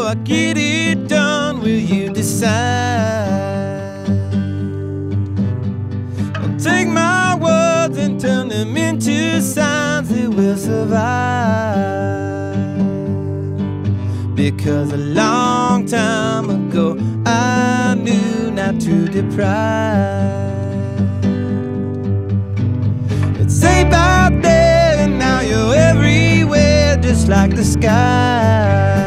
I get it done, will you decide? I'll take my words and turn them into signs that will survive. Because a long time ago I knew not to deprive. It's safe out there and now you're everywhere, just like the sky.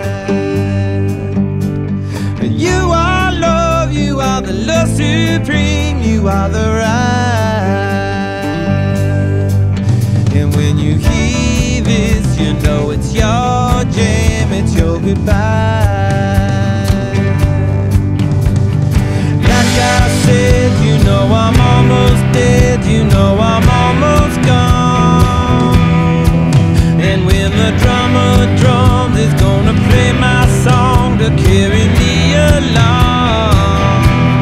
You are love, you are the love supreme, you are the right. And when you hear this, you know it's your jam, it's your goodbye. Like I said, you know I'm almost dead, you know I'm almost gone. And when the drummer drums, it's gonna play my song to carry me along.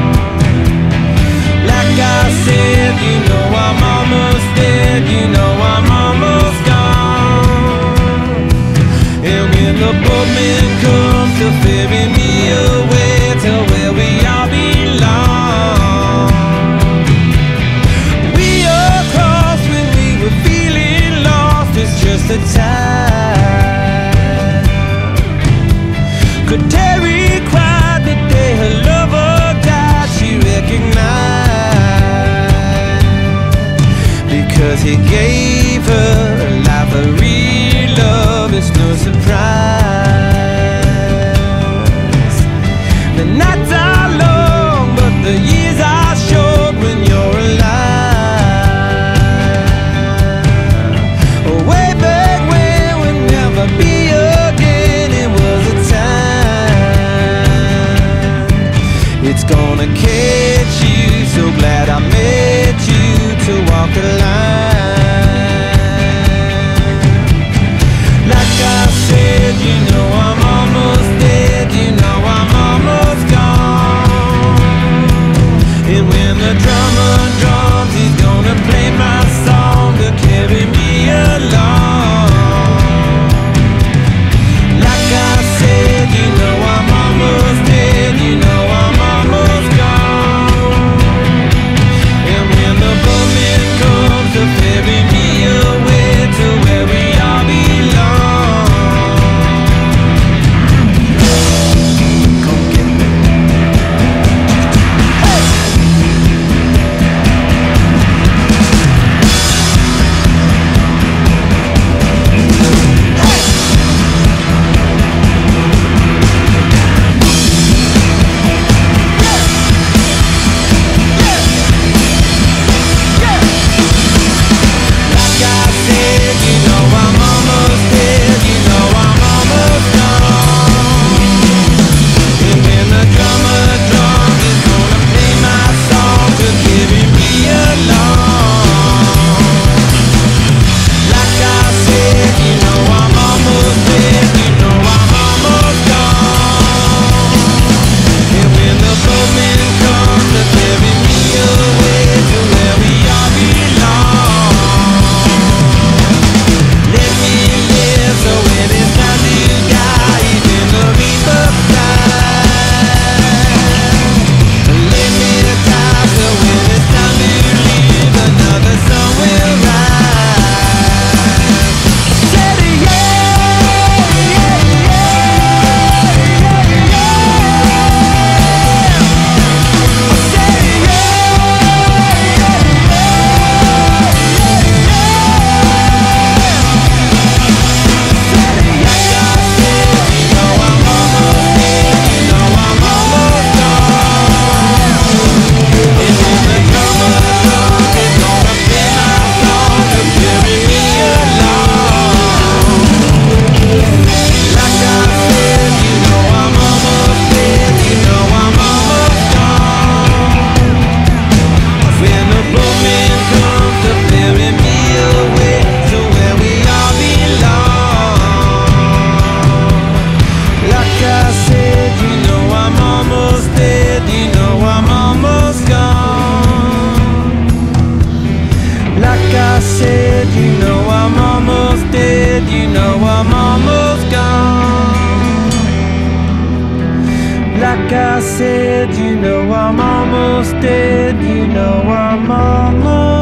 Like I said, you know I'm almost dead, you know I'm almost gone. And when the boatman comes to ferry me away to where we all belong, said, you know I'm almost dead, you know I'm almost